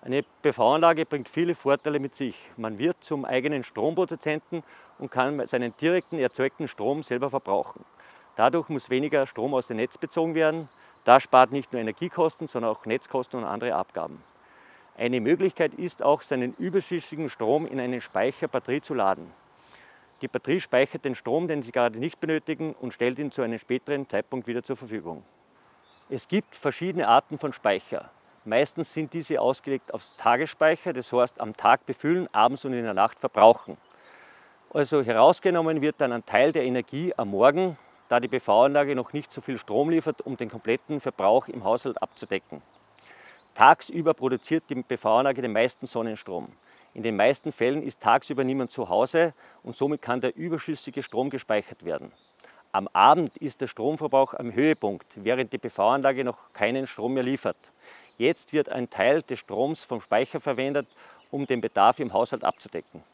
Eine PV-Anlage bringt viele Vorteile mit sich. Man wird zum eigenen Stromproduzenten und kann seinen direkten erzeugten Strom selber verbrauchen. Dadurch muss weniger Strom aus dem Netz bezogen werden. Das spart nicht nur Energiekosten, sondern auch Netzkosten und andere Abgaben. Eine Möglichkeit ist auch, seinen überschüssigen Strom in eine Speicherbatterie zu laden. Die Batterie speichert den Strom, den Sie gerade nicht benötigen, und stellt ihn zu einem späteren Zeitpunkt wieder zur Verfügung. Es gibt verschiedene Arten von Speicher. Meistens sind diese ausgelegt aufs Tagesspeicher, das heißt am Tag befüllen, abends und in der Nacht verbrauchen. Also herausgenommen wird dann ein Teil der Energie am Morgen, da die PV-Anlage noch nicht so viel Strom liefert, um den kompletten Verbrauch im Haushalt abzudecken. Tagsüber produziert die PV-Anlage den meisten Sonnenstrom. In den meisten Fällen ist tagsüber niemand zu Hause und somit kann der überschüssige Strom gespeichert werden. Am Abend ist der Stromverbrauch am Höhepunkt, während die PV-Anlage noch keinen Strom mehr liefert. Jetzt wird ein Teil des Stroms vom Speicher verwendet, um den Bedarf im Haushalt abzudecken.